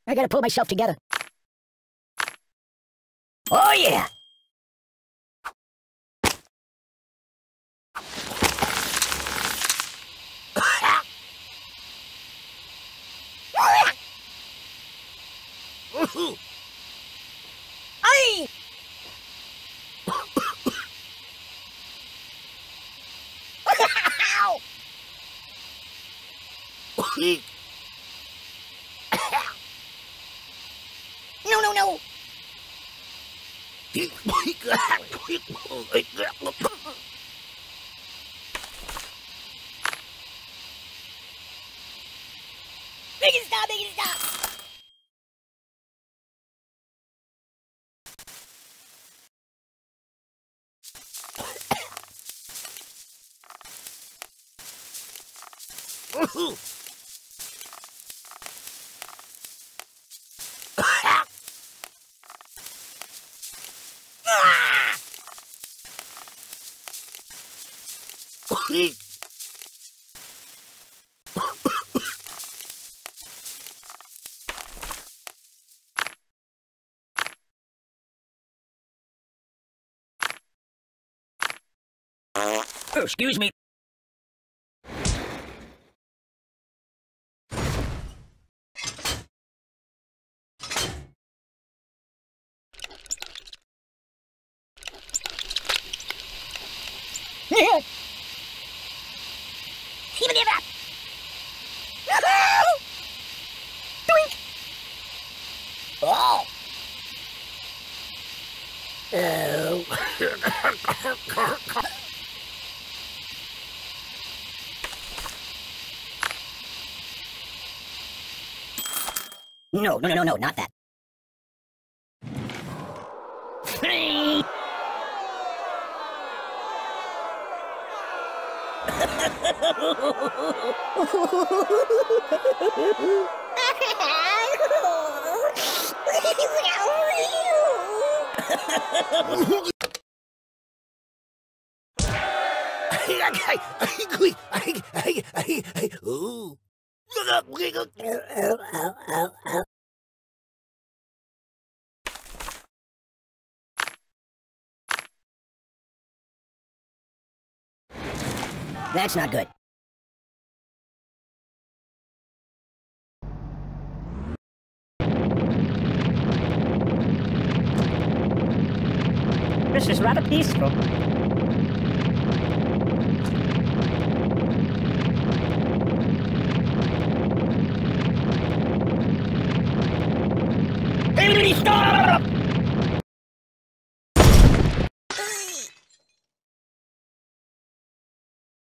I gotta pull myself together. Oh, yeah! Ay! No, no, no! Make it stop, make it stop! Oh, excuse me. Oh! No, no, no, no, no, not that. Ooh. That's not good. This is rather peaceful. Hey, stop!